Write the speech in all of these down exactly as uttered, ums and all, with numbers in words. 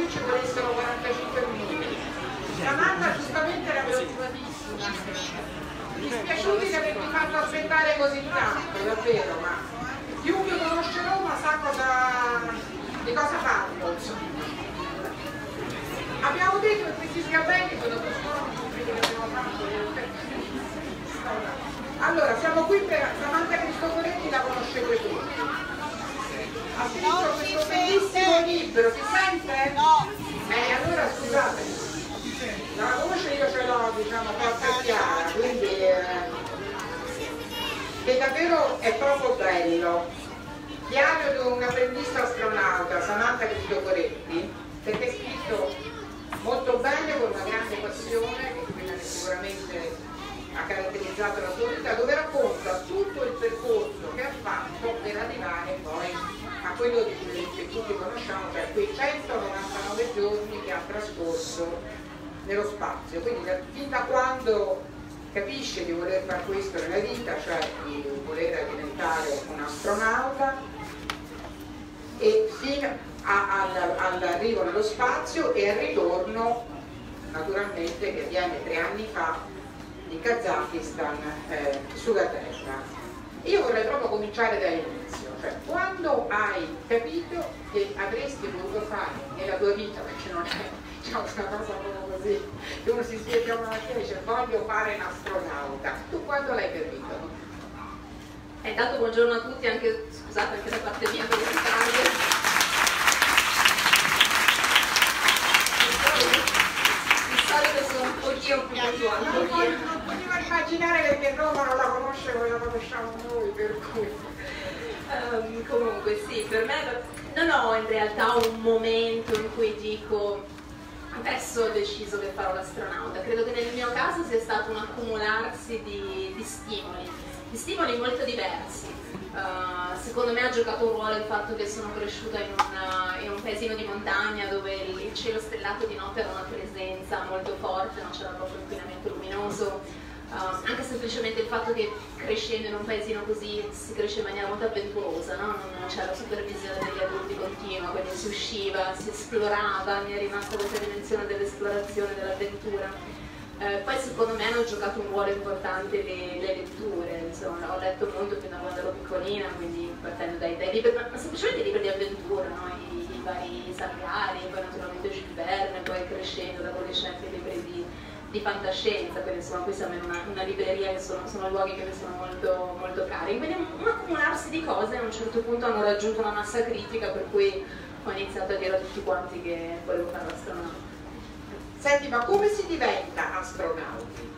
qui ci volessero quarantacinque minuti. Samantha giustamente era preoccupatissima. Dispiaciuti di avermi fatto aspettare così tanto, davvero, ma chiunque conosce Roma sa cosa, di cosa parlo, insomma. Abbiamo detto che questi sgabelli sono costorosi che abbiamo fatto. Allora, siamo qui per Samantha Cristoforetti, la conoscete tutti. Ha scritto questo bellissimo libro, si sente? No! Eh, allora scusate, la voce io ce l'ho, diciamo, forte e chiara, quindi eh, che davvero è proprio bello. Diario di un apprendista astronauta, Samantha Cristoforetti, perché è scritto molto bene, con una grande passione, che è quella che sicuramente ha caratterizzato la sua vita, dove racconta tutto il percorso che ha fatto per arrivare poi a quello che tutti conosciamo, cioè quei centonovantanove giorni che ha trascorso nello spazio. Quindi da, fin da quando capisce di voler fare questo nella vita, cioè di voler diventare un astronauta, e fino all'arrivo nello spazio e al ritorno, naturalmente, che avviene tre anni fa, in Kazakistan, eh, sulla terra. Io vorrei proprio cominciare dall'inizio, cioè quando hai capito che avresti voluto fare nella tua vita, perché non è, diciamo, una cosa proprio così, che uno si sveglia una mattina e dice voglio fare l'astronauta, tu quando l'hai capito? Eh, intanto buongiorno a tutti, anche, scusate anche da parte mia per il ritardo. Sono un pochino più puntuale. Non potevo immaginare, perché Roma non la conosce come la conosciamo noi, per cui um, comunque sì, per me non ho in realtà un momento in cui dico adesso ho deciso che farò l'astronauta. Credo che nel mio caso sia stato un accumularsi di, di stimoli, di stimoli molto diversi. Uh, secondo me ha giocato un ruolo il fatto che sono cresciuta in, una, in un paesino di montagna dove il, il cielo stellato di notte era una presenza molto forte, non c'era proprio inquinamento luminoso, uh, anche semplicemente il fatto che crescendo in un paesino così si cresce in maniera molto avventurosa, no? non, non c'era supervisione degli adulti continua, quindi si usciva, si esplorava, mi è rimasta questa dimensione dell'esplorazione, dell'avventura. Eh, poi secondo me hanno giocato un ruolo importante le, le letture, insomma, ho letto molto fin da quando ero piccolina, quindi partendo dai, dai libri, ma semplicemente libri di avventura, no? I, i vari Saviari, poi naturalmente Jules Verne, poi crescendo da adolescente libri di, di fantascienza, quindi insomma qui siamo in una, una libreria che sono, sono luoghi che mi sono molto, molto cari, quindi un accumularsi di cose a un certo punto hanno raggiunto una massa critica per cui ho iniziato a dire a tutti quanti che volevo fare l'astronauta. Senti, ma come si diventa astronauti?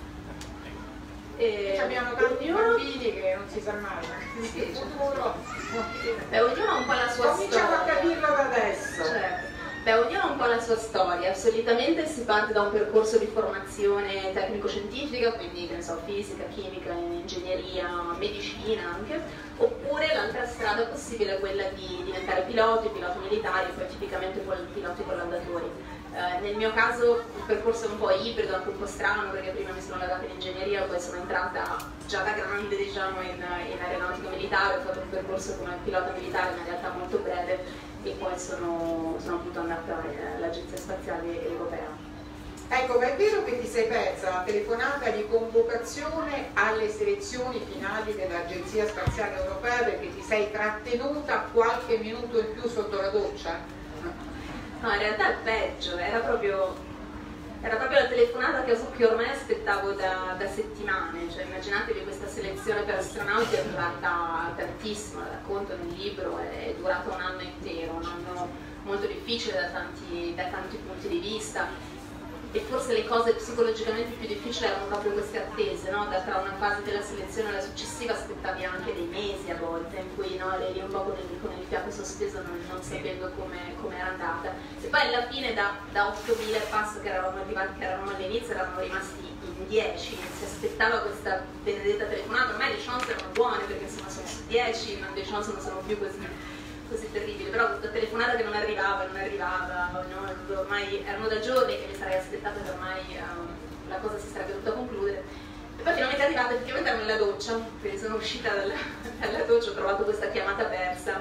E abbiamo tanti ognuno... bambini che non si sa mai, sì, il futuro. Beh, ognuno ha un po' la sua Cominciamo storia. a capirlo da adesso. Certo. Beh, ognuno ha un po' la sua storia. Solitamente si parte da un percorso di formazione tecnico-scientifica, quindi che ne so, fisica, chimica, ingegneria, medicina anche, oppure l'altra strada possibile è quella di diventare piloti, piloti militari, poi tipicamente piloti collaudatori. Uh, nel mio caso il percorso è un po' ibrido, anche un po' strano, perché prima mi sono laureata in ingegneria, poi sono entrata già da grande, diciamo, in, in aeronautica militare, ho fatto un percorso come pilota militare, ma in realtà molto breve, e poi sono, sono appunto andata all'Agenzia Spaziale Europea. Ecco, ma è vero che ti sei persa la telefonata di convocazione alle selezioni finali dell'Agenzia Spaziale Europea perché ti sei trattenuta qualche minuto in più sotto la doccia? No, in realtà è peggio, era proprio, era proprio la telefonata che, che ormai aspettavo da, da settimane, cioè immaginatevi questa selezione per astronauti è durata tantissimo, la racconto nel libro, è durata un anno intero, un anno molto difficile da tanti, da tanti punti di vista. E forse le cose psicologicamente più difficili erano proprio queste attese, no? Da tra una fase della selezione alla successiva aspettavi anche dei mesi a volte, in cui no, eri un po' con il, con il fiato sospeso non, non sapendo come com era andata. E poi alla fine da, da ottomila e passo che eravamo arrivati, che eravamo all'inizio, eravamo rimasti in dieci, si aspettava questa benedetta telefonata, ormai le chance erano buone perché insomma sono su dieci, ma le chance non sono più così così terribile, però questa telefonata che non arrivava, non arrivava, no? Ormai erano da giorni che mi sarei aspettata che ormai um, la cosa si sarebbe dovuta concludere. E poi finalmente è arrivata, effettivamente ero nella doccia, quindi sono uscita dalla, dalla doccia, ho trovato questa chiamata persa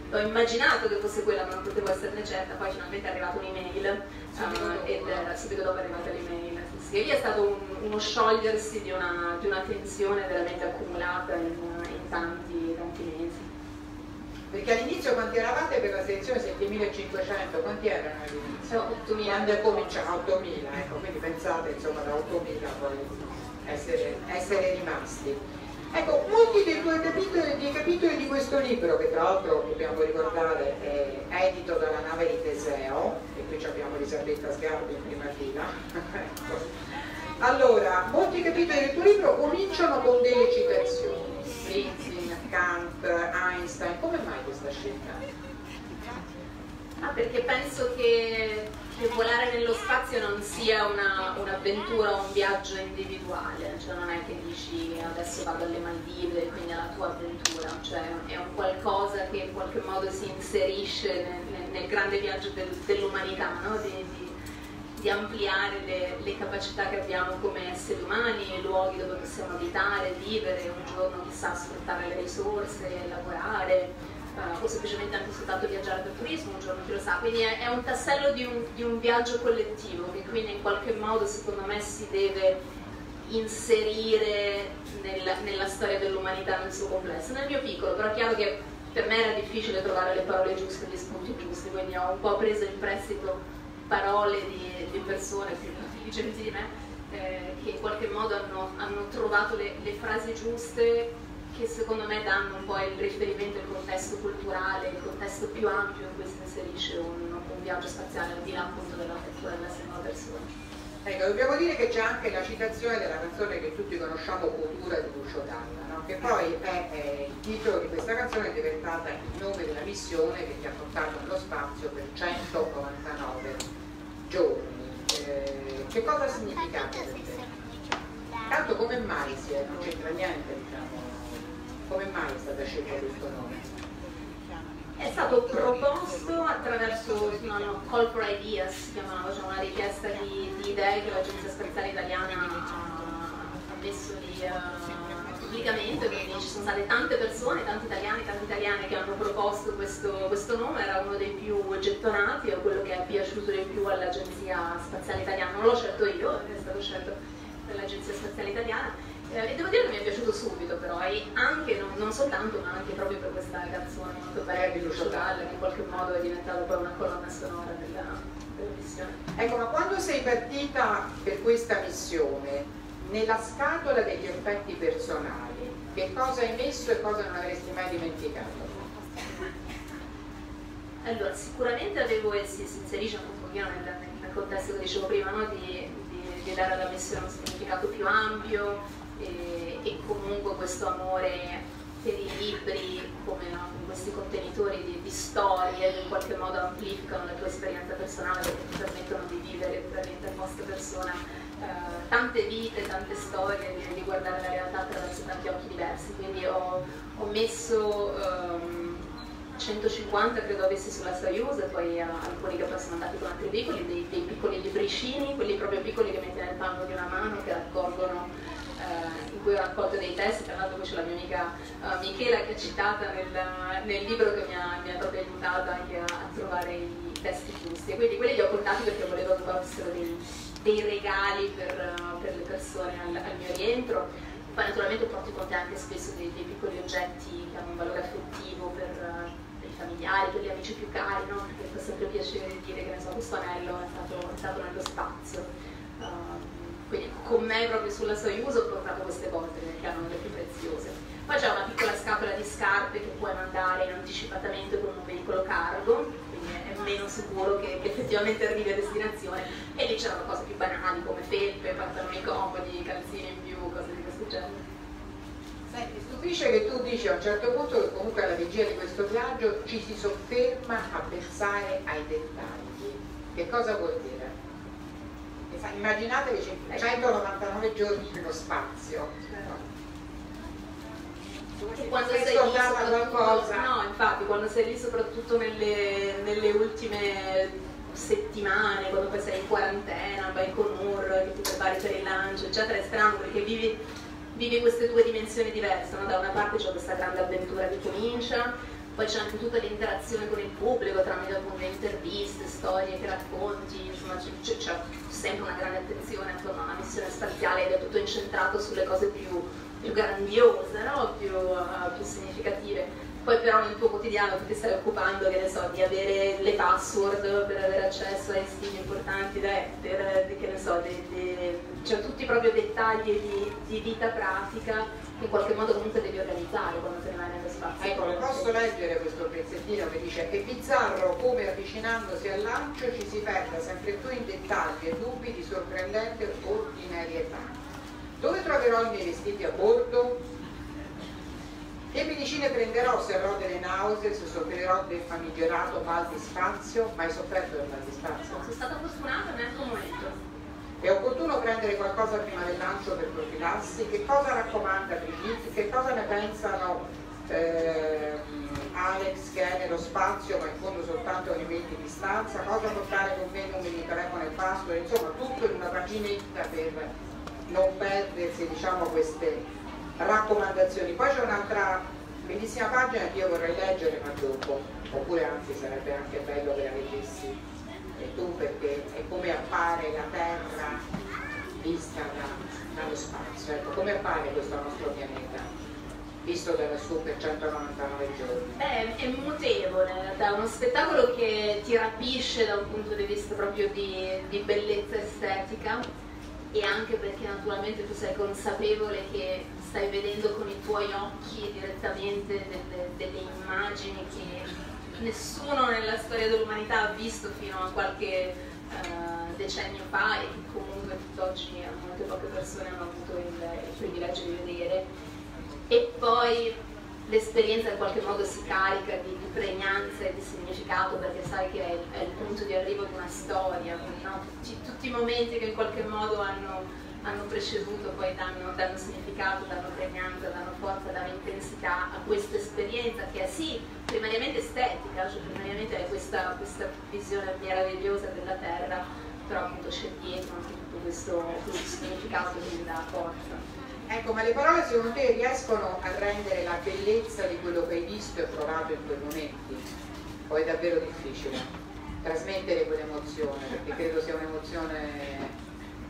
ho immaginato che fosse quella ma non potevo esserne certa, poi finalmente è arrivata un'email uh, ed uh, subito dopo è arrivata l'email. Sì, sì, lì è stato un, uno sciogliersi di una, di una tensione veramente accumulata in, in tanti, tanti mesi. Perché all'inizio quanti eravate per la selezione? settemilacinquecento, quanti erano all'inizio? ottomila. Quando è cominciato? ottomila, ecco, quindi pensate insomma da ottomila poi essere, essere rimasti. Ecco, molti dei tuoi capitoli, dei capitoli di questo libro, che tra l'altro dobbiamo ricordare è edito dalla nave di Teseo, e qui abbiamo Elisabetta Sgarbi in prima fila. Ecco. Allora, molti capitoli del tuo libro cominciano con delle citazioni, Fritzing, Kant, Einstein. Come mai questa scelta? Ah, perché penso che, che volare nello spazio non sia un'avventura o un viaggio individuale, cioè non è che dici adesso vado alle Maldive e quindi è la tua avventura, cioè è un qualcosa che in qualche modo si inserisce nel, nel, nel grande viaggio del, dell'umanità, no? di, di, di ampliare le, le capacità che abbiamo come esseri umani, i luoghi dove possiamo abitare, vivere, un giorno chissà sfruttare le risorse, lavorare. Uh, o semplicemente anche soltanto viaggiare per turismo, un giorno chi lo sa, quindi è, è un tassello di un, di un viaggio collettivo che quindi in qualche modo secondo me si deve inserire nel, nella storia dell'umanità nel suo complesso, nel mio piccolo, però è chiaro che per me era difficile trovare le parole giuste, gli spunti giusti, quindi ho un po' preso in prestito parole di, di persone più intelligenti di me eh, che in qualche modo hanno, hanno trovato le, le frasi giuste che secondo me danno un po' il riferimento, il contesto culturale, il contesto più ampio in cui si inserisce un, un viaggio spaziale al di là appunto della lettura della singola persona. Ecco, dobbiamo dire che c'è anche la citazione della canzone che tutti conosciamo, Cultura di Lucio Dalla, no? Che poi è, è il titolo di questa canzone, è diventata il nome della missione che ti ha portato nello spazio per centonovantanove giorni. Eh, che cosa ha significato per te? Tanto come mai si è, non c'entra niente, diciamo. Come mai è stata scelta questo nome? È stato proposto attraverso una call for ideas, si chiamava, cioè una richiesta di, di idee che l'Agenzia Spaziale Italiana ha, ha messo lì uh, pubblicamente, quindi ci sono state tante persone, tanti italiani, tante italiane che hanno proposto questo, questo nome, era uno dei più gettonati o quello che è piaciuto di più all'Agenzia Spaziale Italiana, non l'ho scelto io, è stato scelto dall'Agenzia Spaziale Italiana. Eh, e devo dire che mi è piaciuto subito però, e anche, non, non soltanto, ma anche proprio per questa canzone molto bella di Lucio Dalla, che in qualche modo è diventata poi una colonna sonora della, della missione. Ecco, ma quando sei partita per questa missione, nella scatola degli effetti personali, che cosa hai messo e cosa non avresti mai dimenticato? Allora, sicuramente avevo, e si, si inserisce un pochino nel, nel contesto che dicevo prima, no? di, di, di dare alla missione un significato più ampio, E, e comunque questo amore per i libri come no, questi contenitori di, di storie che in qualche modo amplificano la tua esperienza personale, che ti permettono di vivere veramente in vostra persona eh, tante vite, tante storie, di, di guardare la realtà attraverso tanti occhi diversi, quindi ho, ho messo um, centocinquanta credo avessi sulla Soyuz, e poi uh, alcuni che poi sono andati con altri veicoli, dei, dei piccoli libricini, quelli proprio piccoli che metti nel palmo di una mano, che raccolgono Uh, in cui ho raccolto dei testi, tra l'altro poi c'è la mia amica uh, Michela che è citata nel, nel libro, che mi ha, mi ha proprio aiutato anche a, a trovare i testi giusti, e quindi quelli li ho portati perché volevo che fossero dei, dei regali per, uh, per le persone al, al mio rientro. Poi naturalmente porti con te anche spesso dei, dei piccoli oggetti che hanno un valore affettivo per, uh, per i familiari, per gli amici più cari, no? Perché fa sempre piacere dire che ne so, questo anello è stato, è stato nello spazio. Uh, Quindi con me proprio sulla Soyuz ho portato queste cose che erano le più preziose. Poi c'è una piccola scatola di scarpe che puoi mandare in anticipatamente con un veicolo cargo, quindi è meno sicuro che, che effettivamente arrivi a destinazione, e lì c'erano cose più banali come felpe, pantaloni comodi, calzini in più, cose di questo genere. Senti, stupisce che tu dici a un certo punto che comunque alla vigilia di questo viaggio ci si sofferma a pensare ai dettagli. Che cosa vuol dire? Immaginate che c'è centonovantanove giorni nello spazio. E quando sei lì, qualcosa. No, infatti, quando sei lì soprattutto nelle, nelle ultime settimane, quando poi sei in quarantena, Baikonur, che ti prepari per il lancio, eccetera, è strano perché vivi, vivi queste due dimensioni diverse, no? Da una parte c'è questa grande avventura che comincia, poi c'è anche tutta l'interazione con il pubblico tramite appunto interviste, storie che racconti, insomma c'è sempre una grande attenzione attorno a una missione spaziale ed è tutto incentrato sulle cose più, più grandiose, no? più, uh, più significative. Poi però nel tuo quotidiano tu ti stai occupando, che ne so, di avere le password per avere accesso ai siti importanti da hacker, che ne so, de, de, cioè tutti proprio dettagli di, di vita pratica che in qualche modo comunque devi organizzare quando te ne vai nello spazio. Ecco, le posso leggere questo pezzettino che dice: è bizzarro come avvicinandosi al lancio ci si perda sempre più in dettagli e dubbi di sorprendente ordinarietà. Dove troverò i miei vestiti a bordo? Che medicine prenderò se avrò delle nausee, se soffrirò del famigerato mal di spazio? Mai sofferto del mal di spazio? Sono stata fortunata neanche un momento. È opportuno prendere qualcosa prima del lancio per profilassi? Che cosa raccomanda Brigitte? Che cosa ne pensano eh, Alex, che è nello spazio ma in fondo soltanto a ogni metri di distanza? Cosa portare con me, numeri di telefono e password? Insomma, tutto in una paginetta per non perdersi, diciamo, queste raccomandazioni. Poi c'è un'altra bellissima pagina che io vorrei leggere ma dopo, oppure anzi sarebbe anche bello che la leggessi e tu, perché è come appare la Terra vista da, dallo spazio, ecco, come appare questo nostro pianeta visto da lassù per centonovantanove giorni. Beh, è mutevole, in realtà, è uno spettacolo che ti rapisce da un punto di vista proprio di, di bellezza estetica, e anche perché naturalmente tu sei consapevole che stai vedendo con i tuoi occhi direttamente delle, delle immagini che nessuno nella storia dell'umanità ha visto fino a qualche uh, decennio fa, e che comunque tutt'oggi molte poche persone hanno avuto il, il privilegio di vedere. E poi l'esperienza in qualche modo si carica di, di pregnanza e di significato, perché sai che è il, è il punto di arrivo di una storia, quindi, no? tutti, tutti i momenti che in qualche modo hanno, hanno preceduto poi danno, danno significato, danno pregnanza, danno forza, danno intensità a questa esperienza che è sì primariamente estetica, cioè primariamente è questa, questa visione meravigliosa della Terra, però appunto c'è dietro anche tutto questo, questo significato che mi dà forza. Ecco, ma le parole secondo te riescono a rendere la bellezza di quello che hai visto e provato in quei momenti? O è davvero difficile trasmettere quell'emozione? Perché credo sia un'emozione...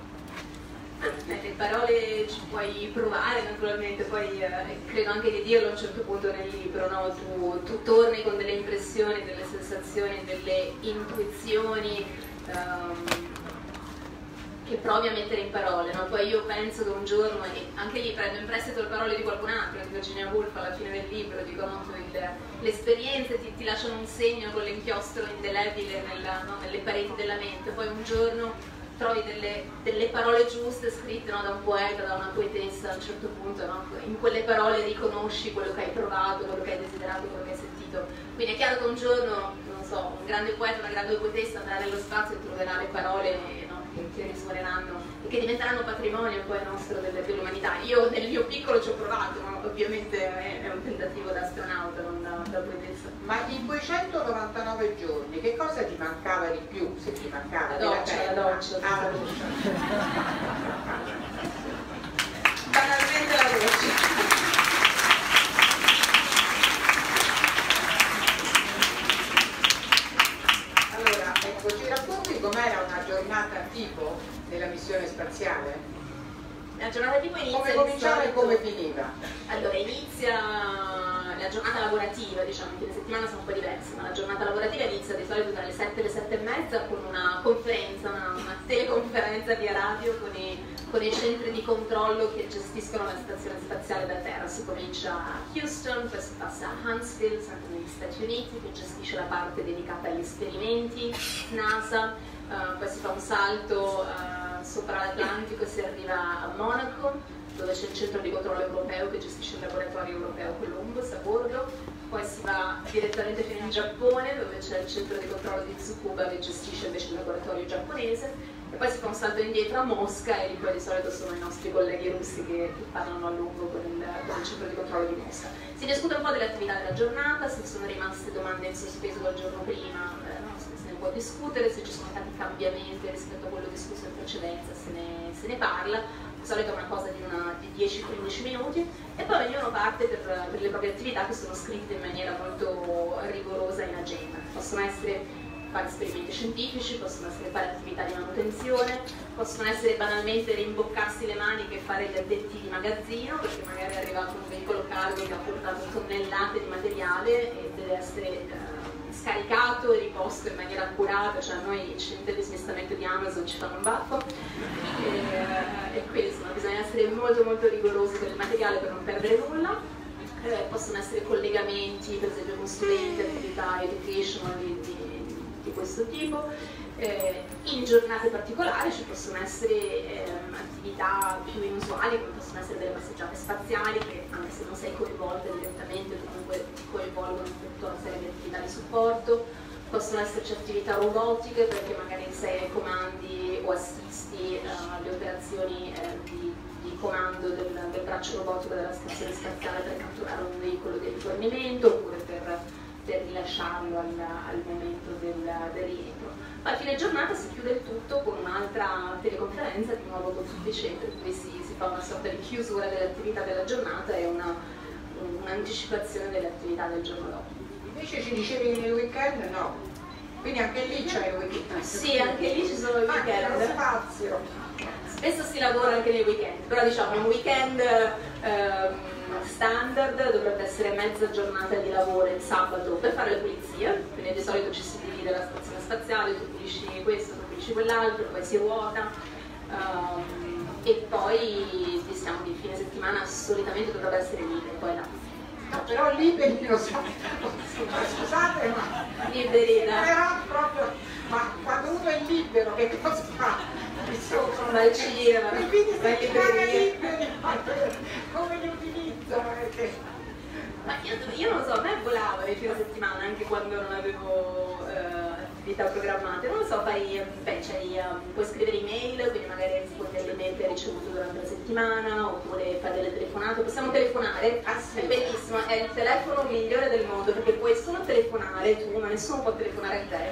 Eh, le parole ci puoi provare naturalmente, poi eh, credo anche di dirlo a un certo punto nel libro, no? tu, tu torni con delle impressioni, delle sensazioni, delle intuizioni, um, che provi a mettere in parole, no? Poi io penso che un giorno, e anche lì prendo in prestito le parole di qualcun altro, di Virginia Woolf alla fine del libro, dicono che le esperienze ti, ti lasciano un segno con l'inchiostro indelebile nella, no? nelle pareti della mente, poi un giorno trovi delle, delle parole giuste scritte, no? da un poeta, da una poetessa, a un certo punto, no? in quelle parole riconosci quello che hai provato, quello che hai desiderato, quello che hai sentito. Quindi è chiaro che un giorno, non so, un grande poeta, una grande poetessa andrà nello spazio e troverà le parole, no? che, che risuoneranno e che diventeranno patrimonio poi nostro dell'umanità. Io nel mio piccolo ci ho provato, ma ovviamente è, è un tentativo da astronauta, non da, da poetessa. Ma in quei centonovantanove giorni che cosa ti mancava di più, se ti mancava? La doccia, la doccia. Ah, la doccia. Banalmente la doccia. Allora, ecco, ci racconti com'era una giornata tipo della missione spaziale? La giornata tipo inizia... Come cominciava e come finiva? Allora, inizia la giornata lavorativa, diciamo, i fine settimana sono un po' diversi, ma la giornata lavorativa inizia di solito dalle sette alle sette e mezza con una conferenza, una, una teleconferenza via radio con i, con i centri di controllo che gestiscono la stazione spaziale da Terra. Si comincia a Houston, poi si passa a Huntsville, sempre negli Stati Uniti, che gestisce la parte dedicata agli esperimenti, NASA, uh, poi si fa un salto uh, sopra l'Atlantico e si arriva a Monaco, dove c'è il centro di controllo europeo che gestisce il laboratorio europeo Columbus a bordo. Poi si va direttamente fino in Giappone, dove c'è il centro di controllo di Tsukuba che gestisce invece il laboratorio giapponese, e poi si fa un salto indietro a Mosca, e lì poi di solito sono i nostri colleghi russi che, che parlano a lungo con il, con il centro di controllo di Mosca. Si discute un po' delle attività della giornata, se sono rimaste domande in sospeso dal giorno prima, eh, no? se, se può discutere, se ci sono stati cambiamenti rispetto a quello discusso in precedenza se ne, se ne parla, di solito è una cosa di, di dieci quindici minuti, e poi ognuno parte per, per le proprie attività che sono scritte in maniera molto rigorosa in agenda. Possono essere fare esperimenti scientifici, possono essere fare attività di manutenzione, possono essere banalmente rimboccarsi le maniche e fare gli addetti di magazzino, perché magari è arrivato un veicolo cargo che ha portato tonnellate di materiale e deve essere eh, scaricato e riposto in maniera accurata, cioè a noi i centri di smistamento di Amazon ci fanno un baffo, e, e quindi insomma bisogna essere molto molto rigorosi con il materiale per non perdere nulla. Eh, possono essere collegamenti, per esempio con studenti, attività educational di, di di questo tipo. Eh, in giornate particolari ci possono essere eh, attività più inusuali, come possono essere delle passeggiate spaziali che, anche se non sei coinvolta direttamente, comunque ti coinvolgono in tutta una serie di attività di supporto. Possono esserci attività robotiche, perché magari sei ai comandi o assisti uh, alle operazioni eh, di, di comando del, del braccio robotico della stazione spaziale per catturare un veicolo di rifornimento, oppure per per rilasciarlo al, al momento del, del rientro. Ma a fine giornata si chiude il tutto con un'altra teleconferenza, di nuovo con tutti i centri, in cui si, si fa una sorta di chiusura delle attività della giornata e un'anticipazione un delle attività del giorno dopo. Invece ci dicevi che nel weekend no, quindi anche lì c'è il weekend. Sì, anche lì ci sono i weekend. Anche lo spazio. Spesso si lavora anche nei weekend, però diciamo un weekend ehm, standard dovrebbe essere mezza giornata di lavoro il sabato per fare le pulizie, quindi di solito ci si divide la stazione spaziale, tu pulisci questo, tu pulisci quell'altro, poi si ruota, um, e poi diciamo che il fine settimana solitamente dovrebbe essere libero, poi là. No, però liberi lo so, scusate, ma liberi da... però proprio, ma quando uno è libero che cosa fa? Va al cinema, i fini va in libreria. Come li utilizzo? Ma io, io non lo so, a me volava il fine settimana anche quando non avevo eh, attività programmate, non lo so, fai, beh, um, puoi scrivere email, quindi magari rispondi alle email che hai ricevuto durante la settimana, oppure fai delle telefonate, possiamo telefonare, ah, sì. È bellissimo, è il telefono migliore del mondo, perché puoi solo telefonare tu, ma nessuno può telefonare a te.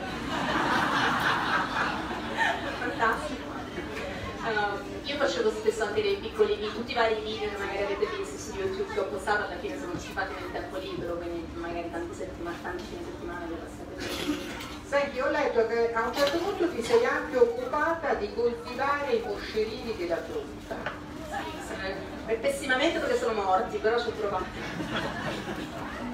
Fantastico. Um, io facevo spesso anche dei piccoli video, tutti i vari video che magari avete visto su YouTube che ho postato, alla fine sono fatti nel tempo libero, quindi magari tanti, settimane, tanti fine settimana li ho passati. Senti, ho letto che a un certo punto ti sei anche occupata di coltivare i moscerini della frutta. Sì, pessimamente perché sono morti, però ci ho provato.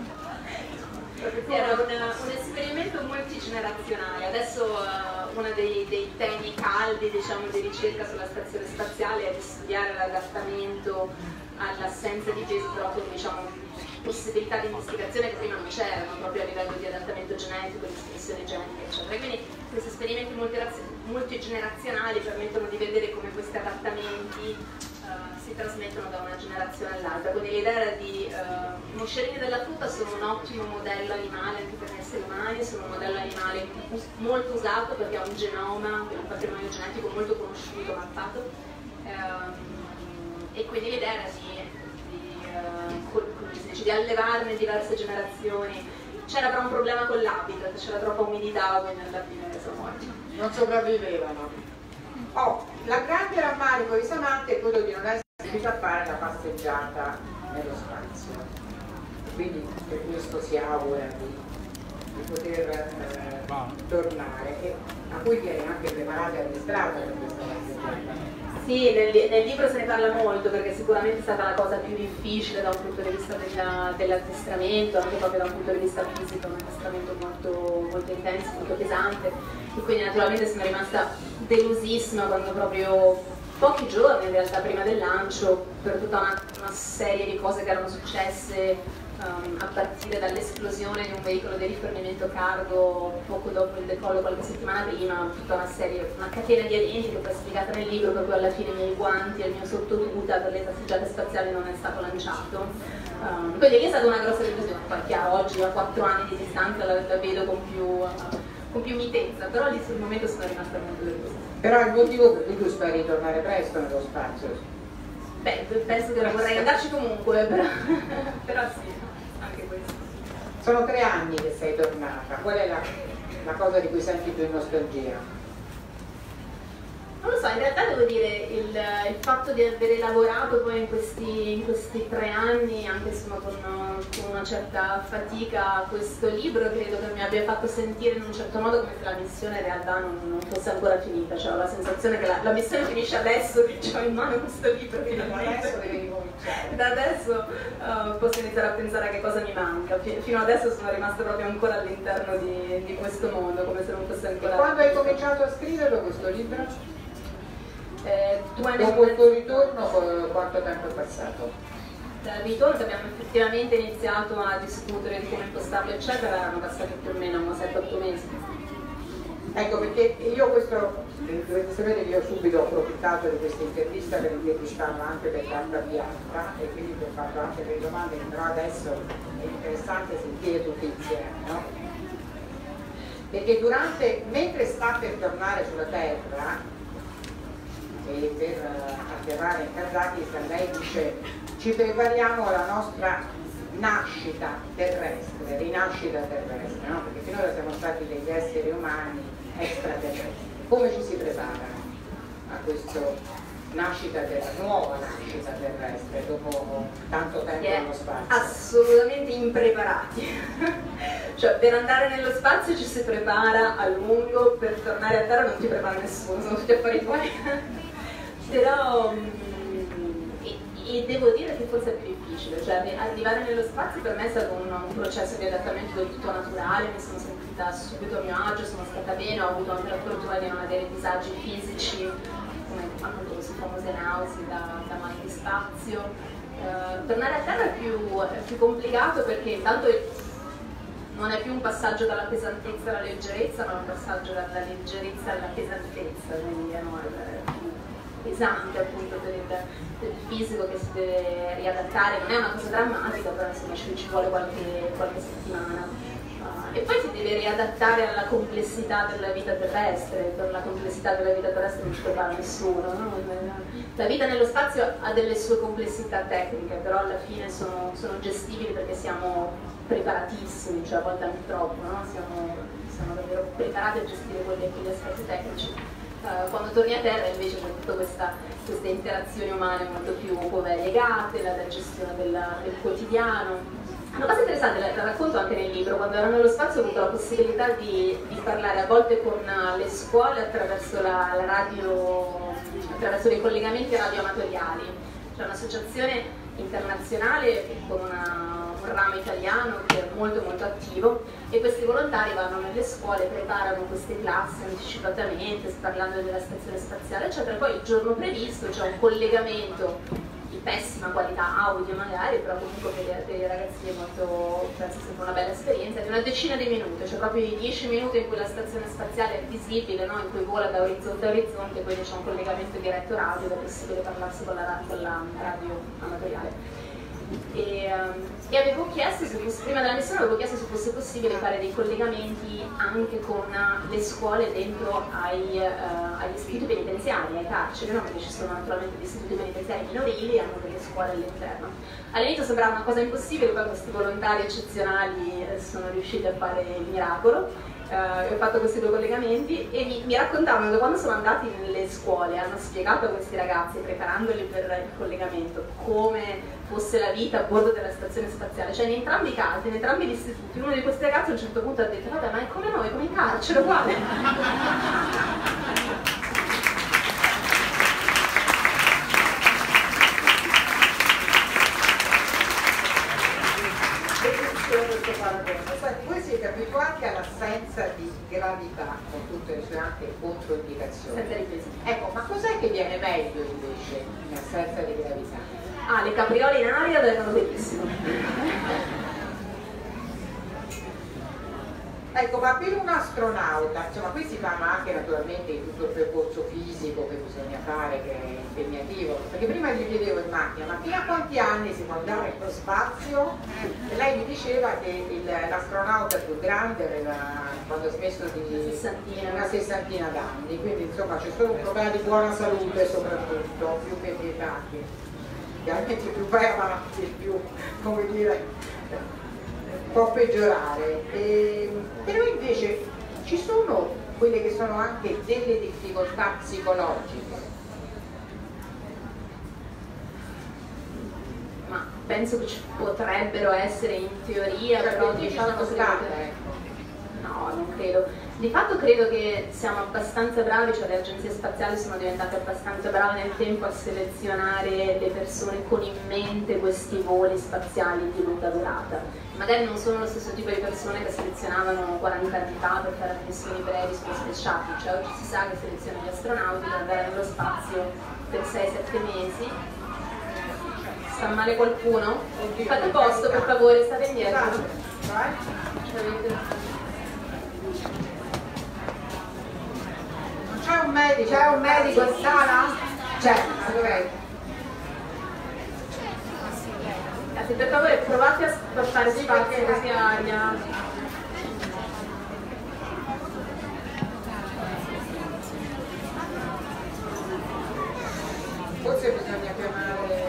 Era un, un esperimento multigenerazionale. Adesso uh, uno dei, dei temi caldi, diciamo, di ricerca sulla stazione spaziale è di studiare l'adattamento all'assenza di peso, però con, diciamo, possibilità di investigazione che prima non c'erano, proprio a livello di adattamento genetico, di espressione genetica, eccetera. Quindi questi esperimenti multigenerazionali permettono di vedere come questi adattamenti uh, si trasmettono da una generazione all'altra. Quindi l'idea era di uh, i moscerini della frutta sono un ottimo modello animale anche per gli esseri umani, sono un modello animale molto usato perché ha un genoma, un patrimonio genetico molto conosciuto, mappato, um, e quindi l'idea era di, di, uh, di allevarne diverse generazioni. C'era però un problema con l'habitat, c'era troppa umidità, quindi alla fine sono morti. Non sopravvivevano. Oh, la grande rammarico di Samantha è quello di non essere riuscita a fare la passeggiata nello spazio. Quindi per questo si augura di, di poter eh, tornare, e a cui viene anche preparata e addestrata per questa passeggiata. Sì, nel, nel libro se ne parla molto perché sicuramente è stata la cosa più difficile da un punto di vista della, dell'addestramento, anche proprio da un punto di vista fisico, un addestramento molto, molto intenso, molto pesante, e quindi naturalmente sono rimasta delusissima quando proprio pochi giorni in realtà prima del lancio, per tutta una, una serie di cose che erano successe, Um, a partire dall'esplosione di un veicolo di rifornimento cargo poco dopo il decollo, qualche settimana prima, tutta una serie, una catena di eventi che poi è spiegata nel libro, proprio alla fine i miei guanti e il mio sottotuta per le passeggiate spaziali non è stato lanciato. Um, quindi lì è stata una grossa delusione, poi chiaro, oggi a quattro anni di distanza la, la vedo con più, uh, con più mitenza, però lì sul momento sono rimasta molto delusa. Però il motivo per cui tu speri ritornare presto nello spazio? Beh, penso che vorrei andarci comunque, però, però sì. Sono tre anni che sei tornata, qual è la, la cosa di cui senti più nostalgia? Non lo so, in realtà devo dire il, il fatto di aver lavorato poi in questi, in questi tre anni, anche insomma con, con una certa fatica, questo libro credo che mi abbia fatto sentire in un certo modo come se la missione in realtà non, non fosse ancora finita, cioè ho la sensazione che la, la missione finisce adesso che ho in mano questo libro. Adesso devi ricominciare. Da adesso uh, posso iniziare a pensare a che cosa mi manca. Fino adesso sono rimasta proprio ancora all'interno di, di questo mondo, come se non fosse ancora... E quando hai cominciato a scriverlo questo libro? Eh, Dopo il tuo ritorno quanto tempo è passato? Dal ritorno che abbiamo effettivamente iniziato a discutere di come impostarlo eccetera erano passati più o meno sette otto mesi. Ecco, perché io questo, dovete sapere che io subito ho approfittato di questa intervista per intervistarla anche per carta bianca e quindi vi ho fatto anche delle domande, però adesso è interessante sentire tutti insieme, no? Perché durante, mentre sta per tornare sulla terra e per atterrare in Kazakistan, lei dice ci prepariamo alla nostra nascita terrestre, rinascita terrestre, no? Perché finora siamo stati degli esseri umani extraterrestri. Come ci si prepara a questa nascita terrestre, nuova nascita terrestre dopo tanto tempo yeah, nello spazio? Assolutamente impreparati. Cioè per andare nello spazio ci si prepara a lungo, per tornare a terra non ti prepara nessuno, sono tutti affari tuoi. Però e, e devo dire che forse è più difficile, cioè arrivare nello spazio per me è stato un, un processo di adattamento del tutto naturale, mi sono sentita subito a mio agio, sono stata bene, ho avuto anche la fortuna di non avere disagi fisici come appunto queste famose nausee da, da mal di spazio. Eh, tornare a terra è più, è più complicato perché intanto non è più un passaggio dalla pesantezza alla leggerezza, ma è un passaggio dalla leggerezza alla pesantezza, quindi è no, più pesante appunto per il, per il fisico che si deve riadattare. Non è una cosa drammatica, però insomma ci, ci vuole qualche, qualche settimana. Uh, e poi si deve riadattare alla complessità della vita terrestre. Per la complessità della vita terrestre non ci prepara nessuno, no? La vita nello spazio ha delle sue complessità tecniche, però alla fine sono, sono gestibili perché siamo preparatissimi, cioè a volte anche troppo, no? siamo, siamo davvero preparati a gestire quegli, quegli aspetti tecnici. Uh, quando torni a terra invece c'è tutta questa, queste interazioni umane molto più legate, la, la gestione della, del quotidiano. Una cosa interessante, la, la racconto anche nel libro, quando ero nello spazio ho avuto la possibilità di, di parlare a volte con le scuole attraverso la, la radio, attraverso dei collegamenti radioamatoriali. C'è un'associazione internazionale con una, un ramo italiano che è molto molto attivo e questi volontari vanno nelle scuole, preparano queste classi anticipatamente, parlando della stazione spaziale eccetera, poi il giorno previsto c'è un collegamento di pessima qualità audio magari, però comunque per, per i ragazzi è molto, penso sempre una bella esperienza, di una decina di minuti, cioè proprio i dieci minuti in cui la stazione spaziale è visibile, no? In cui vola da orizzonte a orizzonte, e poi c'è un collegamento diretto radio, è possibile parlarsi con la, con la radio amatoriale. E, um, e avevo chiesto, se fosse, prima della missione avevo chiesto se fosse possibile fare dei collegamenti anche con le scuole dentro ai, uh, agli istituti penitenziari, ai carceri, no? Perché ci sono naturalmente gli istituti penitenziari minorili e hanno delle scuole all'interno. All'inizio sembrava una cosa impossibile, poi questi volontari eccezionali sono riusciti a fare il miracolo. Uh, ho fatto questi due collegamenti e mi, mi raccontavano che quando sono andati nelle scuole hanno spiegato a questi ragazzi, preparandoli per il collegamento, come fosse la vita a bordo della stazione spaziale, cioè in entrambi i casi, in entrambi gli istituti. Uno di questi ragazzi a un certo punto ha detto vabbè, ma è come noi, come in carcere, uguale. Voi siete abituati all'assenza di gravità, con tutte le sue anche controindicazioni. Senza ripresa. Ecco, ma cos'è che viene meglio invece in assenza di gravità? Ah, le capriole in aria vengono benissimo. Ecco, ma per un astronauta, insomma, qui si parla anche naturalmente di tutto il percorso fisico che bisogna fare, che è impegnativo, perché prima gli chiedevo in macchina, ma fino a quanti anni si può andare nello spazio? E lei mi diceva che l'astronauta più grande aveva, quando ha smesso di sessantina. una sessantina d'anni, quindi insomma c'è solo un problema di buona salute soprattutto, più che di età. Chiaramente più vai avanti, più, come dire, può peggiorare. E, però invece ci sono quelle che sono anche delle difficoltà psicologiche? Ma penso che ci potrebbero essere in teoria, Cioè, però di diciamo fatto che... state, ecco. No, non credo. Di fatto credo che siamo abbastanza bravi, cioè le agenzie spaziali sono diventate abbastanza brave nel tempo a selezionare le persone con in mente questi voli spaziali di lunga durata. Magari non sono lo stesso tipo di persone che selezionavano quaranta anni fa per fare missioni brevi su Space Shuttle, cioè oggi si sa che selezionano gli astronauti per andare nello spazio per sei sette mesi. Sta male qualcuno? Oddio, Fate posto per favore, state indietro. Vai. C'è un medico? C'è un medico in sala? C'è, a dov'è? Ragazzi, per favore provate a spostare spazio così aria. Forse bisogna chiamare...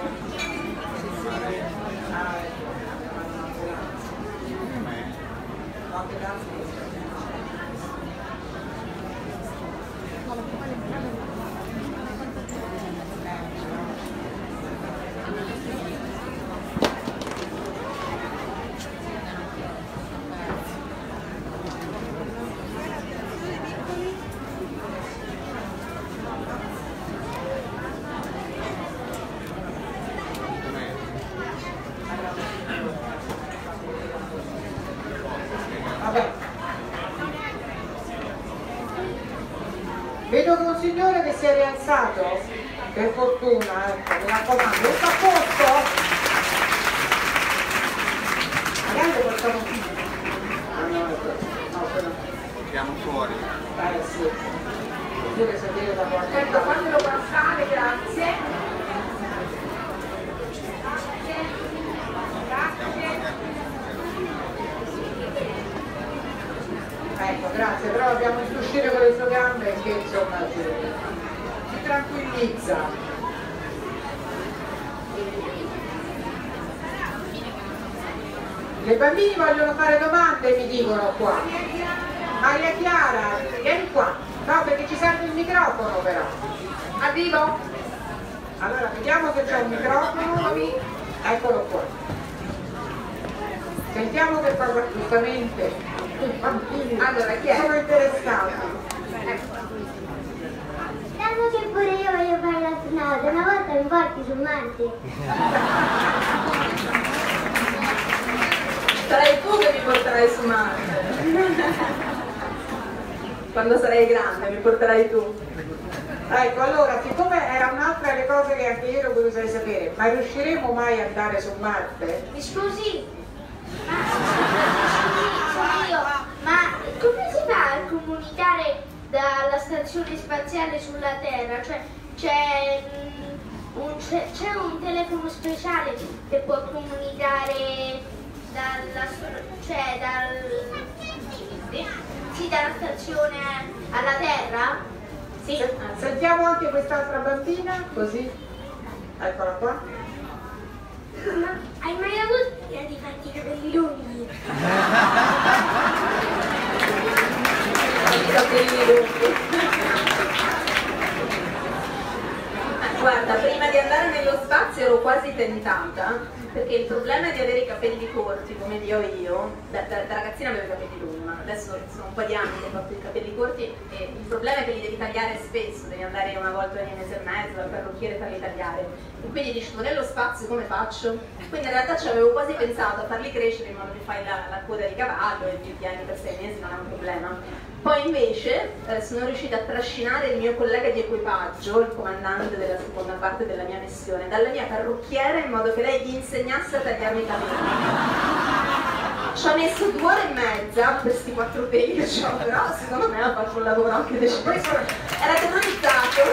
Ah, ecco, chiamare un'ambulanza. Un'ambulanza. Vedo che un signore che si è rialzato, per fortuna, ecco, mi raccomando, tutto a posto? Magari lo facciamo qui. Ah no, no, quello. Siamo fuori. Eh sì. Io che sentire da qualche Ecco, fatelo passare, grazie. Ecco, grazie, però abbiamo visto uscire con le sue gambe che insomma ci, ci tranquillizza. Le bambini vogliono fare domande, mi dicono qua. Maria Chiara, vieni qua. No, perché ci serve il microfono però. Arrivo? Allora, vediamo se c'è un microfono. Eccolo qua. Sentiamo che parla giustamente. Allora, chi è? Sono interessati. Ecco. Dato che pure io voglio fare l'astronauta, una volta mi porti su Marte. Sarai tu che mi porterai su Marte. Quando sarai grande mi porterai tu. Ecco, allora, siccome era un'altra delle cose che anche io ero curiosa di sapere, ma riusciremo mai ad andare su Marte? Mi scusi? Ma, sono io, ma come si fa a comunicare dalla stazione spaziale sulla Terra? Cioè, c'è un, c'è un telefono speciale che può comunicare dalla, cioè, dal, sì, dalla stazione alla Terra? Sì. Sentiamo anche quest'altra bambina, così. Eccola qua. Ma hai mai avuto l'idea di farti i capelli lunghi? I capelli lunghi. Guarda, prima di andare nello spazio ero quasi tentata, perché il problema di avere i capelli corti, come li ho io, da, da, da ragazzina avevo i capelli lunghi, ma adesso sono un po' di anni che ho fatto i capelli corti e il problema è che li devi tagliare spesso, devi andare una volta ogni mese e mezzo dal parrucchiere e farli tagliare. E quindi dici, ma nello spazio come faccio? Quindi in realtà ci avevo quasi pensato a farli crescere in modo che fai la, la coda di cavallo e ti tieni per sei mesi, non è un problema. Poi invece eh, sono riuscita a trascinare il mio collega di equipaggio, il comandante della seconda parte della mia missione, dalla mia parrucchiera in modo che lei gli insegnasse a tagliarmi i capelli. Ci ha messo due ore e mezza per questi quattro peli che c'ho, però secondo me ha fatto un lavoro anche decente. Era terrorizzato.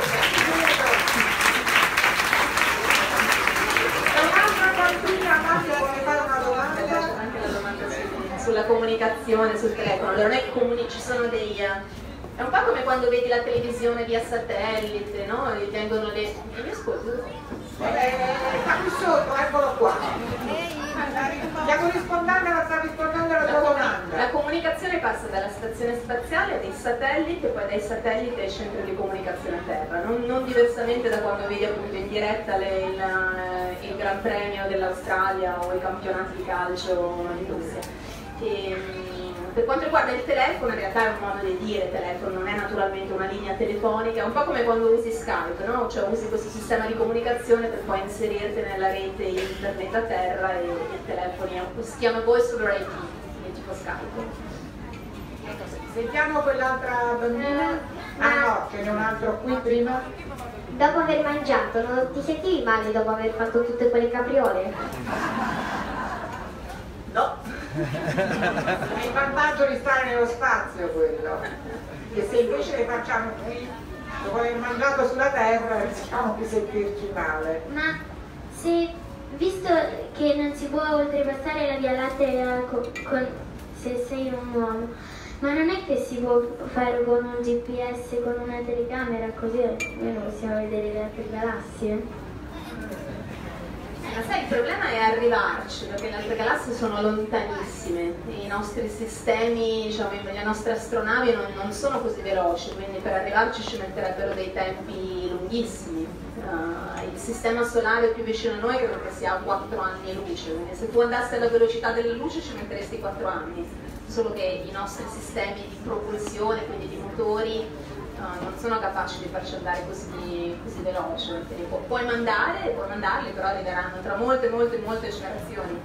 E un'altra bambina, Mario, vuole fare una domanda? Anche la domanda su, sulla comunicazione sul telefono. Allora, non è che comuni- ci sono dei... È un po' come quando vedi la televisione via satellite, no? E vengono le... E mi ascolti? Eh, sta qui sotto, eccolo qua. Stiamo rispondendo, sta rispondendo alla tua domanda. domanda. La comunicazione passa dalla stazione spaziale a dei satelliti e poi dai satelliti ai centri di comunicazione a terra, non, non diversamente da quando vedi appunto in diretta le, il, il Gran Premio dell'Australia o i campionati di calcio in Russia. E, per quanto riguarda il telefono, in realtà è un modo di dire telefono, non è naturalmente una linea telefonica, è un po' come quando usi Skype, no? Cioè usi questo sistema di comunicazione per poi inserirti nella rete internet a terra e i telefoni si chiama voice over I P, è tipo Skype. Sentiamo quell'altra bambina. Ah no, ce n'è un altro qui prima. Dopo aver mangiato, non ti sentivi male dopo aver fatto tutte quelle capriole? No. È il vantaggio di stare nello spazio quello, che se invece le facciamo qui, dopo aver mangiato sulla terra, rischiamo di sentirci male. Ma se, visto che non si può oltrepassare la Via Lattea con, con, se sei un uomo, ma non è che si può fare con un G P S, con una telecamera, così almeno possiamo vedere le altre galassie? Ma sai, il problema è arrivarci, perché le altre galassie sono lontanissime, i nostri sistemi, diciamo, le nostre astronavi non, non sono così veloci, quindi per arrivarci ci metterebbero dei tempi lunghissimi. Uh, il sistema solare più vicino a noi credo che sia a quattro anni luce, quindi se tu andassi alla velocità della luce ci metteresti quattro anni, solo che i nostri sistemi di propulsione, quindi di motori, Uh, non sono capaci di farci andare così, così veloce. Quindi pu puoi mandare, puoi mandarli, però arriveranno tra molte, molte, molte generazioni.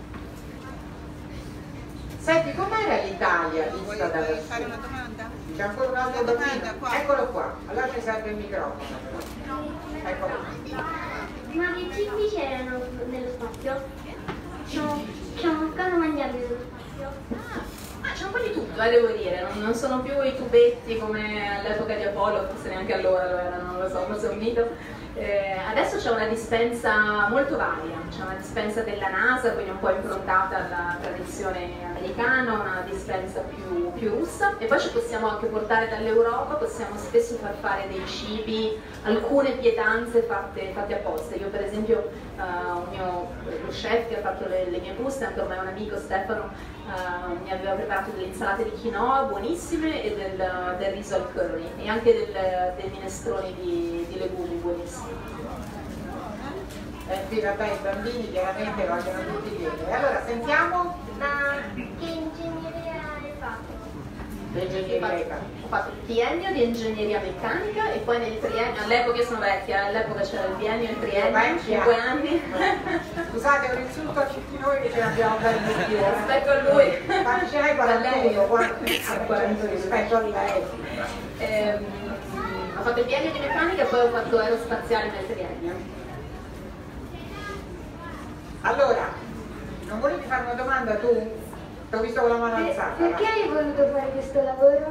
Senti, com'era l'Italia vista da lassù? Fare una domanda? C'è ancora un'altra Una domanda? domanda qua. Eccolo qua, allora ci serve il microfono. Eccolo qua. Ma che cibi c'erano nello spazio? C'è un cosa mangiavi nello spazio? Ah, c'è un po' di tutto, eh, devo dire, non, non sono più i tubetti come all'epoca di Apollo, forse neanche allora lo erano, non lo so, forse è un mito. Eh, adesso c'è una dispensa molto varia, c'è una dispensa della NASA, quindi un po' improntata alla tradizione americana, una dispensa più, più russa, e poi ci possiamo anche portare dall'Europa, possiamo spesso far fare dei cibi, alcune pietanze fatte, fatte apposta. Io per esempio, uh, un mio, lo chef che ha fatto le, le mie buste, anche ormai un amico, Stefano, uh, mi aveva preparato delle insalate di quinoa buonissime e del, del riso al curry, e anche del, dei minestroni di, di legumi buonissimi. Eh sì, vabbè, i bambini chiaramente vogliono tutti bene. Allora, sentiamo Ma che ingegneria hai fatto? l'ingegneria. Ho fatto il triennio di ingegneria meccanica e poi nel triennio, all'epoca io sono vecchia, all'epoca c'era il biennio e il triennio, cinque anni. Scusate, è un insulto a tutti noi che ce l'abbiamo da dire. Rispetto a lui. Quanti ce n'hai? quarantuno, quarantuno rispetto a lei. Ehm, ho fatto il biennio di meccanica e poi ho fatto aerospaziale nel triennio. Allora, non volevi fare una domanda tu? Ti ho visto con la mano alzata. Perché hai voluto fare questo lavoro?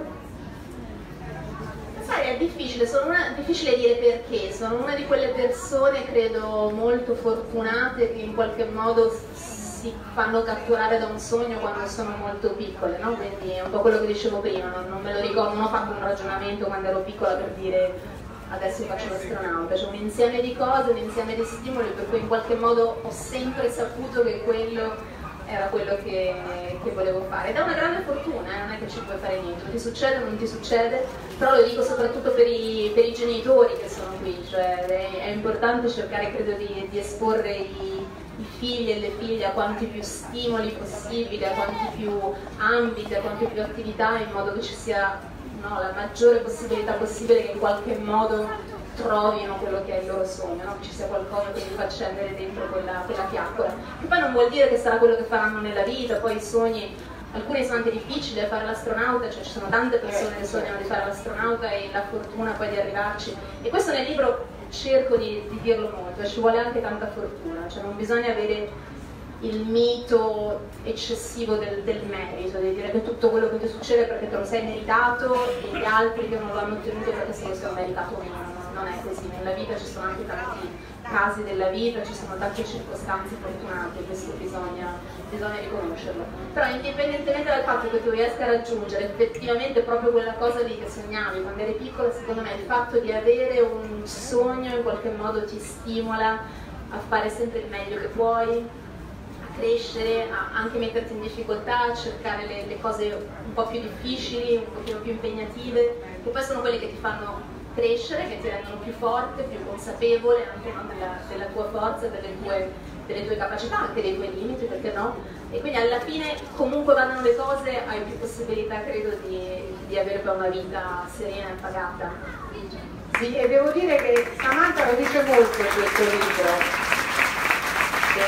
Sai, è difficile, sono una, difficile dire perché, sono una di quelle persone, credo, molto fortunate che in qualche modo si fanno catturare da un sogno quando sono molto piccole, no? Quindi è un po' quello che dicevo prima, non, non me lo ricordo, non ho fatto un ragionamento quando ero piccola per dire adesso faccio l'astronauta, c'è un insieme di cose, un insieme di stimoli per cui in qualche modo ho sempre saputo che quello era quello che, che volevo fare. Ed è una grande fortuna, eh? Non è che ci puoi fare niente, ti succede o non ti succede, però lo dico soprattutto per i, per i genitori che sono qui, cioè è, è importante cercare, credo, di, di esporre i, i figli e le figlie a quanti più stimoli possibili, a quanti più ambiti, a quante più attività, in modo che ci sia, no, la maggiore possibilità possibile che in qualche modo trovino quello che è il loro sogno, no? Che ci sia qualcosa che li fa accendere dentro quella, quella fiaccola. Che poi non vuol dire che sarà quello che faranno nella vita, poi i sogni, alcuni sono anche difficili da fare l'astronauta, cioè ci sono tante persone che sognano di fare l'astronauta e la fortuna poi di arrivarci. E questo nel libro cerco di, di dirlo molto, ci vuole anche tanta fortuna, cioè non bisogna avere il mito eccessivo del, del merito, di dire che tutto quello che ti succede è perché te lo sei meritato e gli altri che non lo hanno ottenuto perché se lo sono meritato meno. Non è così, nella vita ci sono anche tanti casi della vita, ci sono tante circostanze fortunate, questo bisogna, bisogna riconoscerlo. Però indipendentemente dal fatto che tu riesca a raggiungere effettivamente proprio quella cosa lì che sognavi quando eri piccola, secondo me il fatto di avere un sogno in qualche modo ti stimola a fare sempre il meglio che puoi, a crescere, a anche metterti in difficoltà, a cercare le, le cose un po' più difficili, un pochino più impegnative, che poi sono quelle che ti fanno crescere, che ti rendono più forte, più consapevole anche, no, della, della tua forza, delle tue, delle tue capacità, anche dei tuoi limiti, perché no? E quindi alla fine, comunque vadano le cose, hai più possibilità, credo, di, di avere poi una vita serena e pagata. Sì, e devo dire che Samantha lo dice molto in questo libro, che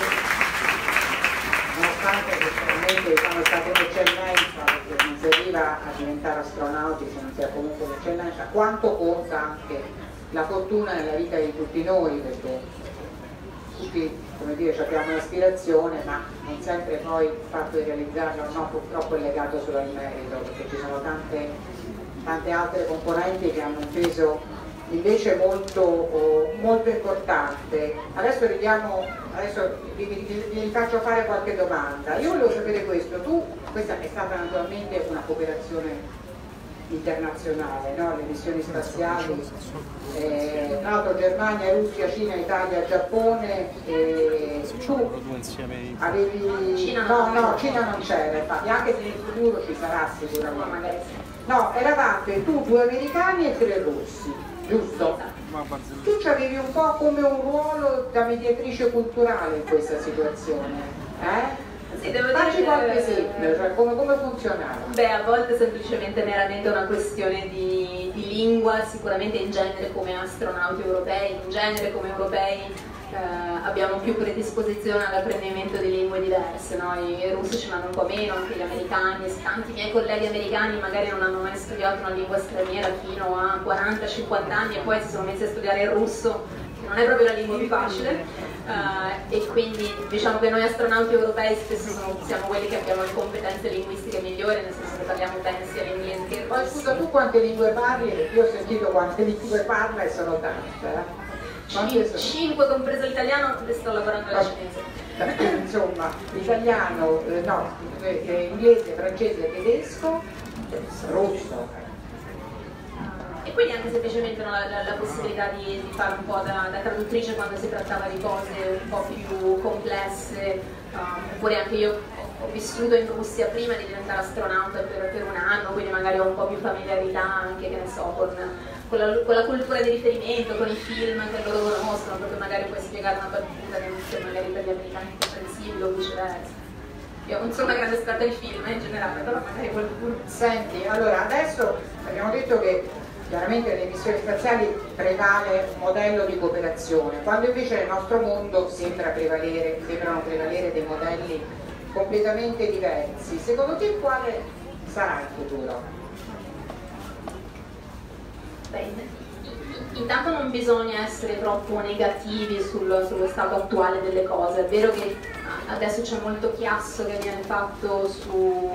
nonostante che sicuramente siamo stati un'eccellenza, perché non serviva a diventare astronauti se non si è comunque un'eccellenza, quanto conta anche la fortuna nella vita di tutti noi, perché tutti, come dire, abbiamo un'aspirazione, ma non sempre poi il fatto di realizzarla o no purtroppo è legato solo al merito, perché ci sono tante, tante altre componenti che hanno un peso invece molto, oh, molto importante. Adesso vediamo, adesso vi, vi, vi faccio fare qualche domanda. Io volevo sapere questo, tu, questa è stata naturalmente una cooperazione internazionale, no? Le missioni spaziali, eh, NATO, Germania, Russia, Cina, Italia, Giappone, eh, tu avevi... no, no, Cina non c'era, infatti, anche se in futuro ci sarà sicuramente. No, eravate tu, due americani e tre russi, giusto? Tu ci avevi un po' come un ruolo da mediatrice culturale in questa situazione, eh? Sì, devo Facci dire qualche che... esempio, cioè come, come funzionava? Beh, a volte semplicemente meramente una questione di, di lingua, sicuramente in genere come astronauti europei, in genere come europei eh, abbiamo più predisposizione all'apprendimento di lingue diverse, no? I, i russi ce l'hanno un po' meno, anche gli americani, tanti miei colleghi americani magari non hanno mai studiato una lingua straniera fino a quaranta cinquanta anni e poi si sono messi a studiare il russo, che non è proprio la lingua più facile. Uh, e quindi diciamo che noi astronauti europei spesso sono, siamo quelli che abbiamo le competenze linguistiche migliori, nel senso che parliamo bene sia l'inglese che il russo. Poi scusa, tu quante lingue parli? Perché io ho sentito quante lingue parla e sono tante. Eh? Cin cinque compreso l'italiano, sto lavorando alla cinese. Perché, insomma, italiano, eh, no, eh, inglese, francese, tedesco, russo. E quindi anche semplicemente no, la, la, la possibilità di, di fare un po' da, da traduttrice quando si trattava di cose un po' più complesse, um, oppure anche io ho vissuto in Russia prima di diventare astronauta per, per un anno, quindi magari ho un po' più familiarità anche, che ne so, con, con, la, con la cultura di riferimento, con i film che loro conoscono, proprio magari puoi spiegare una battuta che magari per gli americani è comprensibile o viceversa. Io non sono una grande esperta di film eh, in generale, però magari qualcuno... Senti, allora adesso abbiamo detto che chiaramente nelle missioni spaziali prevale un modello di cooperazione, quando invece nel nostro mondo sembra prevalere, sembrano prevalere dei modelli completamente diversi. Secondo te quale sarà il futuro? Beh, intanto non bisogna essere troppo negativi sul, sullo stato attuale delle cose. È vero che adesso c'è molto chiasso che viene fatto su,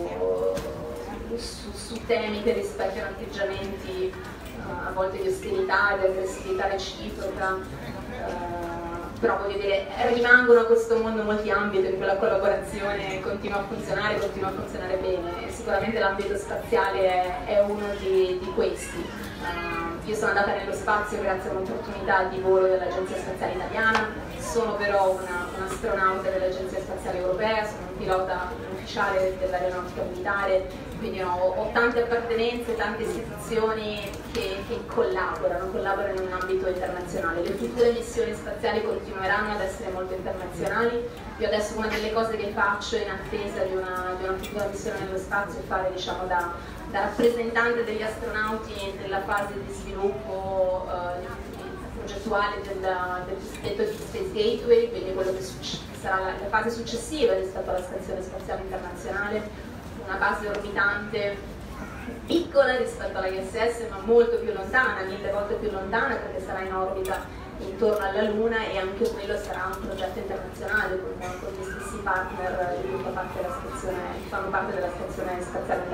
su, su temi che rispecchiano atteggiamenti uh, a volte di ostilità, di aggressività reciproca, uh, però voglio dire, rimangono a questo mondo molti ambiti in cui la collaborazione continua a funzionare, continua a funzionare bene, e sicuramente l'ambito spaziale è, è uno di, di questi. Uh, io sono andata nello spazio grazie a un'opportunità di volo dell'Agenzia Spaziale Italiana, sono però una, un'astronauta dell'Agenzia Spaziale Europea, sono un pilota ufficiale dell'aeronautica militare, quindi ho, ho tante appartenenze, tante istituzioni che, che collaborano, collaborano in un ambito internazionale. Le future missioni spaziali continueranno ad essere molto internazionali. Io adesso una delle cose che faccio in attesa di una, di una futura missione nello spazio è fare, diciamo, da, da rappresentante degli astronauti nella fase di sviluppo uh, progettuale del, del cosiddetto Deep Space Gateway, quindi quello che, che sarà la, la fase successiva rispetto alla Stazione Spaziale Internazionale, una base orbitante piccola rispetto alla I S S ma molto più lontana, mille volte più lontana, perché sarà in orbita intorno alla Luna, e anche quello sarà un progetto internazionale con, con gli stessi partner di cui fa parte della stazione, che fanno parte della Stazione Spaziale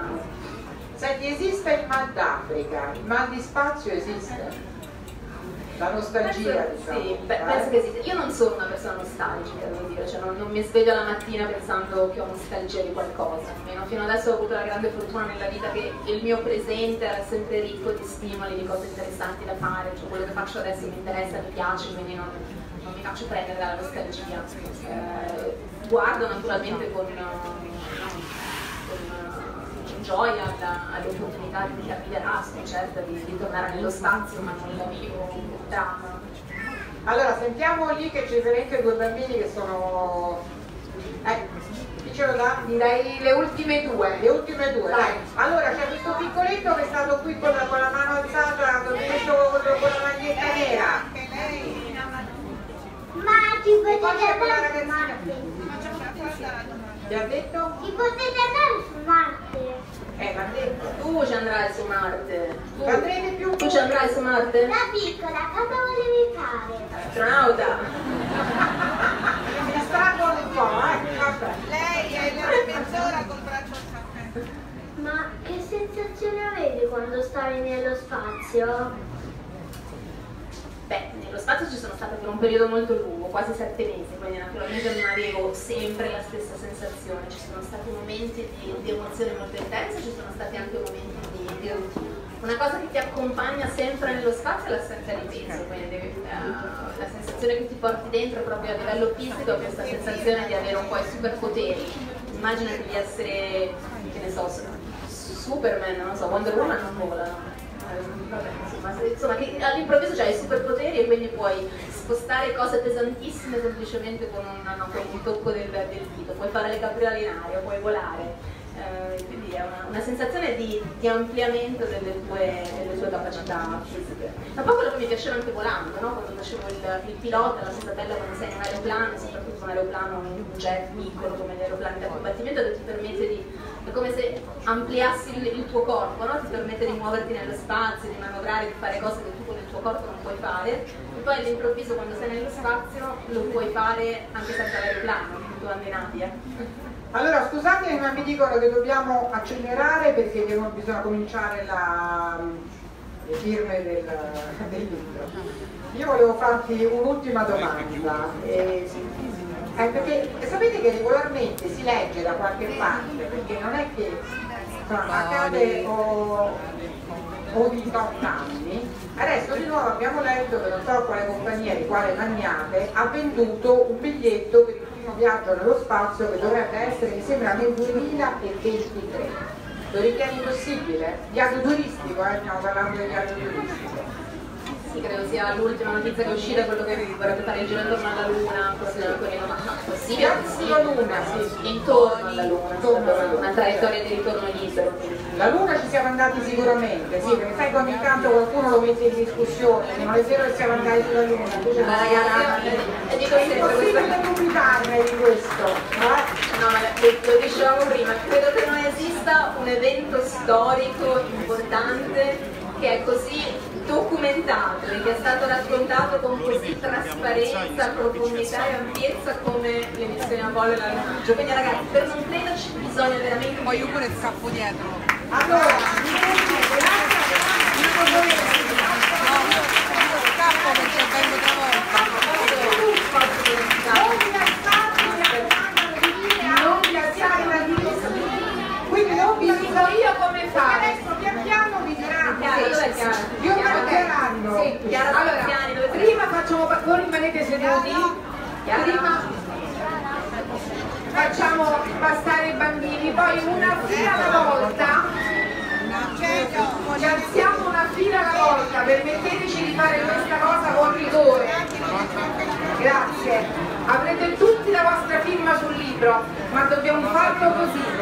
Internazionale. Senti, esiste il mal d'Africa, il mal di spazio esiste? La nostalgia, penso, diciamo. sì, beh, penso che esiste. Io non sono una persona nostalgica, devo dire, cioè non, non mi sveglio la mattina pensando che ho nostalgia di qualcosa, almeno fino adesso ho avuto la grande fortuna nella vita che il mio presente era sempre ricco di stimoli, di cose interessanti da fare, cioè quello che faccio adesso mi interessa, mi piace, quindi non, non mi faccio prendere dalla nostalgia. Eh, guardo naturalmente con, con gioia all'opportunità di capire Erasmus, certo, di, di tornare nello spazio, ma non la vivo con dramma. Allora, sentiamo lì che ci veramente due bambini che sono... Eh, chi ce lo dà? Direi le ultime due. Le ultime due, dai. Allora, c'è questo piccoletto che è stato qui con la, con la mano alzata, con, con, con la maglietta nera. Ma ci E poi c'è quella potete ragazzina. Ti ha detto? Ci potete andare su Marte? Eh, l'ha detto. Tu ci andrai su Marte. Tu, Andrete più tu ci andrai su Marte? Da piccola, cosa volevi fare? Astronauta. Mi distraggono un po', eh? Vabbè. Lei è la mezz'ora col braccio alzato. Ma che sensazione avevi quando stavi nello spazio? Beh, nello spazio ci sono stata per un periodo molto lungo, quasi sette mesi, quindi naturalmente non avevo sempre la stessa sensazione, ci sono stati momenti di, di emozione molto intensa, ci sono stati anche momenti di, di routine. Una cosa che ti accompagna sempre nello spazio è l'assenza di peso, quindi uh, la sensazione che ti porti dentro proprio a livello fisico è questa sensazione di avere un po' i superpoteri. Immaginati di essere, che ne so, Superman, non so, Wonder Woman non vola. Vabbè, insomma, insomma, che all'improvviso c'hai i superpoteri e quindi puoi spostare cose pesantissime semplicemente con, una, no, con un tocco del, del dito, puoi fare le capriole in aria, puoi volare. Eh, quindi è una, una sensazione di, di ampliamento delle tue, delle tue capacità fisiche. Ma poi quello che mi piaceva anche volando, no? Quando facevo il, il pilota, la cosa bella quando sei in un aeroplano, soprattutto un aeroplano, un jet piccolo come gli aeroplani da combattimento, che ti permette di, è come se ampliassi il, il tuo corpo, no? Ti permette di muoverti nello spazio, di manovrare, di fare cose che tu con il tuo corpo non puoi fare, e poi all'improvviso quando sei nello spazio lo puoi fare anche senza l'aeroplano, tu andi in aria. Allora, scusatemi, ma mi dicono che dobbiamo accelerare perché bisogna cominciare la, le firme del, del libro. Io volevo farti un'ultima domanda. Eh, eh, perché sapete che regolarmente si legge da qualche parte, perché non è che insomma, accade o, o di tot anni. Adesso di nuovo abbiamo letto che non so quale compagnia, di quale magnate, ha venduto un biglietto per il primo viaggio nello spazio che dovrebbe essere, mi sembra, nel duemilaventitré. Lo ritieni possibile? Viaggio turistico, eh? Stiamo parlando di viaggio turistico. Sì, credo sia l'ultima notizia che è uscita, quello che vorrebbe fare il giro intorno alla Luna, forse con il no, possibile, Sulla Luna, sì. intorno alla Luna, Intorno alla Luna. una traiettoria di ritorno libero. La Luna ci siamo andati sicuramente, sì, perché sai che ogni tanto qualcuno lo mette in discussione, non è vero che siamo andati sulla Luna, invece Ma ragazzi, io dico è sempre impossibile questo. dubitarne di questo. Eh? No, ma lo, lo dicevamo prima, credo che non esista un evento storico importante che è così documentato e che è stato raccontato con così trasparenza, profondità e ampiezza come le missioni Apollo e la Luna. Quindi ragazzi, per non crederci bisogna veramente... Poi io pure scappo dietro. Allora, grazie. No, io, io scappo perché vengo travolta. Non vi alzate la divisa, quindi non vi dico io come fare. Adesso pian piano vi diranno. Chiaro, dov'è Chiara? Vi organizzeranno. Sì, Chiara, Allora, Graziani, dove sei? prima facciamo, voi rimanete seduti, Chiara? prima facciamo passare i bambini, poi una fila alla volta. Ci alziamo una fila alla volta, permetteteci di fare questa cosa con rigore. Grazie. Avrete tutti la vostra firma sul libro, ma dobbiamo farlo così.